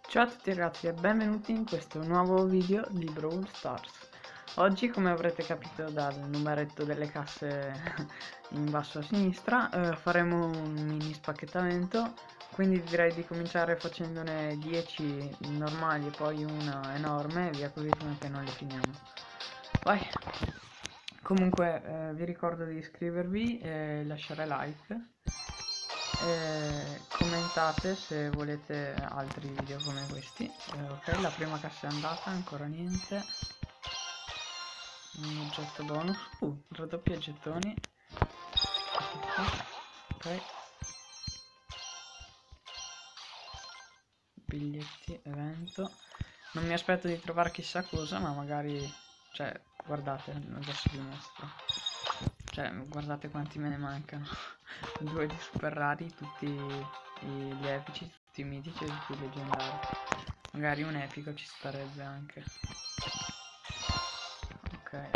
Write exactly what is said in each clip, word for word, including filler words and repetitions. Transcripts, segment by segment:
Ciao a tutti ragazzi e benvenuti in questo nuovo video di Brawl Stars. Oggi, come avrete capito dal numeretto delle casse in basso a sinistra, eh, faremo un mini spacchettamento, quindi direi di cominciare facendone dieci normali e poi una enorme, via così finché non le finiamo. Vai! Comunque eh, vi ricordo di iscrivervi e lasciare like. E commentate se volete altri video come questi. Eh, ok, la prima cassa è andata, ancora niente. Un oggetto bonus. Uh, raddoppia gettoni. Ok. Biglietti, evento. Non mi aspetto di trovare chissà cosa, ma magari... Cioè, guardate, adesso vi mostro. Cioè, guardate quanti me ne mancano. Due di super rari, tutti gli epici, tutti i mitici e tutti i leggendari. Magari un epico ci starebbe anche. Ok.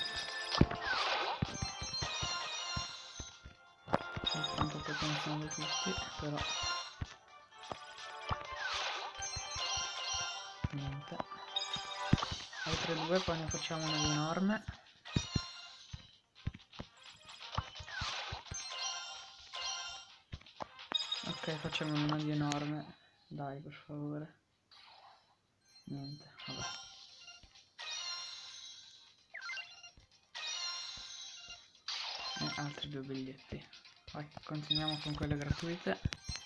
Sono un po' pensando tutti, però... Niente. Altre due, poi ne facciamo una di enorme. Ok, facciamo una di enorme. Dai, per favore. Niente, vabbè. E altri due biglietti. Vai, continuiamo con quelle gratuite.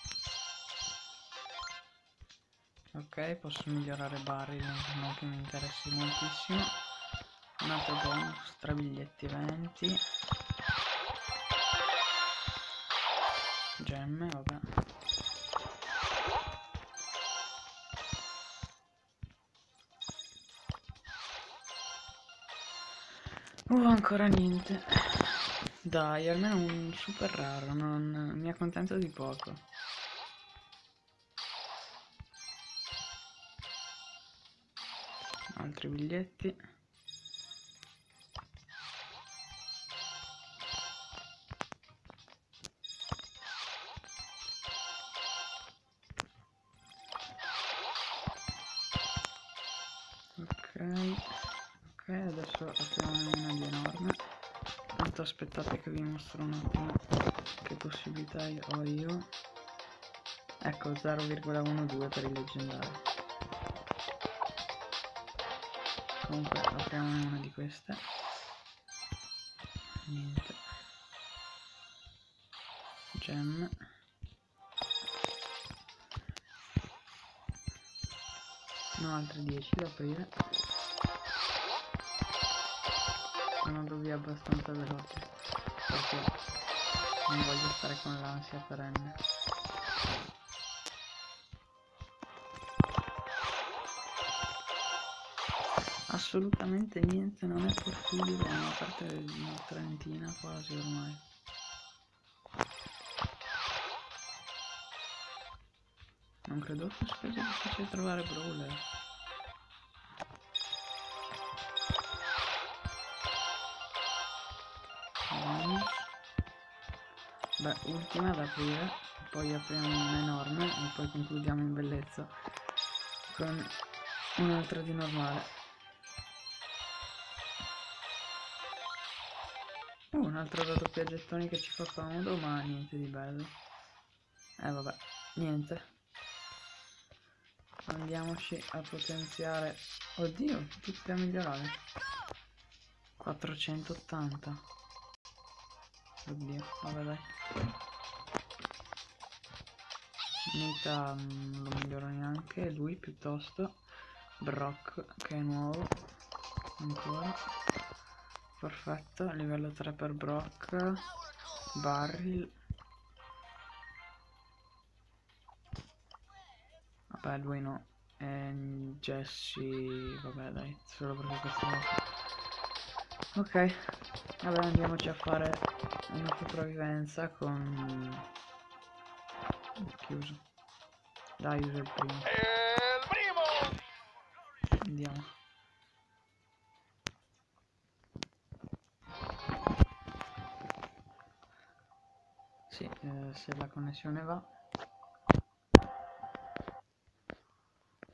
Ok, posso migliorare Barry, non che mi interessi moltissimo. Un altro bonus, tre biglietti venti. Gemme, vabbè. Uh, ancora niente. Dai, almeno un super raro, non mi accontento di poco. Altri biglietti. Ok, ok, adesso apriamo una di enorme. Tanto aspettate che vi mostro un attimo che possibilità ho io. Ecco, zero virgola dodici per il leggendario. Comunque apriamo una di queste. Niente. Gem. No, altri dieci da aprire. Sono andato via abbastanza veloce perché non voglio stare con l'ansia perenne. Assolutamente niente, non è possibile, a parte una trentina quasi ormai. Non credo fosse così difficile trovare brawler. Beh, ultima da aprire, poi apriamo una enorme e poi concludiamo in bellezza con un'altra di normale. Uh, un altro raddoppia gettoni che ci fa comodo, ma niente di bello. Eh vabbè, niente. Andiamoci a potenziare. Oddio, tutti da migliorare. quattrocentottanta. Oddio, vabbè dai. Nita non lo miglioro neanche, lui piuttosto. Brock che è nuovo. Ancora. Perfetto, livello tre per Brock. Barrel. Vabbè, lui no. E Jesse, vabbè dai, solo perché questa volta. Ok, vabbè, andiamoci a fare una sopravvivenza con... Chiuso. Dai, uso il primo. Il primo! Andiamo. Sì, eh, se la connessione va.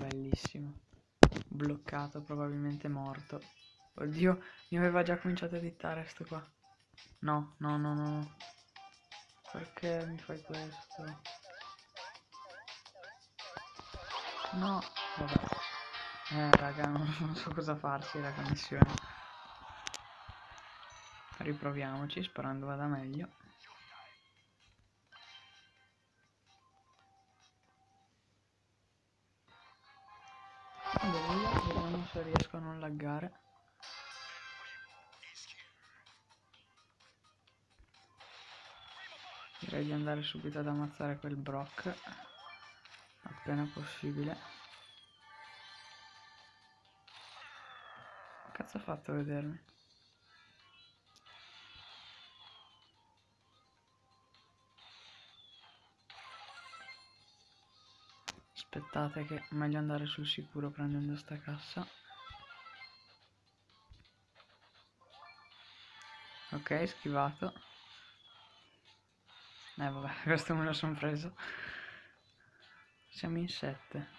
bellissimo. Bloccato, probabilmente morto. Oddio, mi aveva già cominciato a dittare sto qua. No, no, no, no, no. Perché mi fai questo? No, vabbè. Eh, raga, non, non so cosa farsi la connessione. Riproviamoci, sperando vada meglio. Bello, vediamo se riesco a non laggare. Direi di andare subito ad ammazzare quel Brock appena possibile. Che cazzo ha fatto a vedermi? Aspettate che è meglio andare sul sicuro prendendo sta cassa. Ok, schivato. Eh vabbè, questo me lo sono preso. Siamo in sette.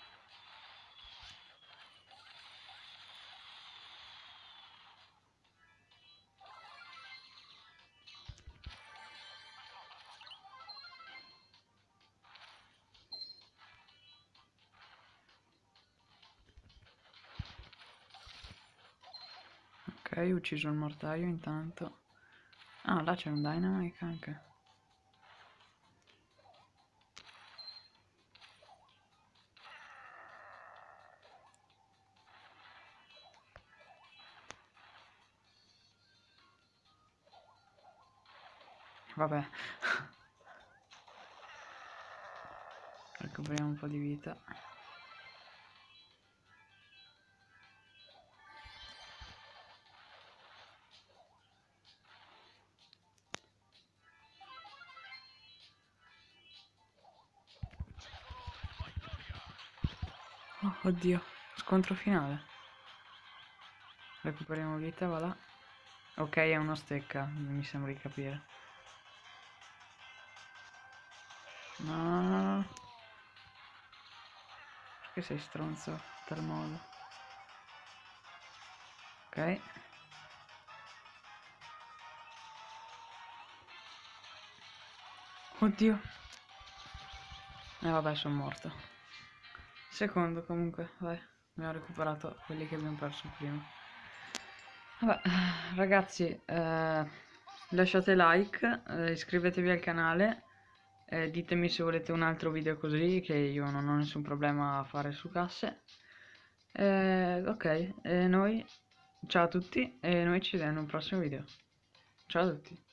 Ok, ho ucciso il mortaio intanto. Ah, là c'è un dynamite anche. Vabbè. Recuperiamo un po' di vita. Oh, oddio, scontro finale. Recuperiamo vita, va là. Ok, è uno stecca, mi sembra di capire. No, no, no, no. Perché sei stronzo in tal modo? Ok. Oddio. E eh, vabbè, sono morto. Secondo comunque, vai. Abbiamo recuperato quelli che abbiamo perso prima. Vabbè, ragazzi, eh, lasciate like, eh, iscrivetevi al canale, eh, ditemi se volete un altro video così, che io non ho nessun problema a fare su casse. Eh, ok, e noi, ciao a tutti, e noi ci vediamo in un prossimo video. Ciao a tutti.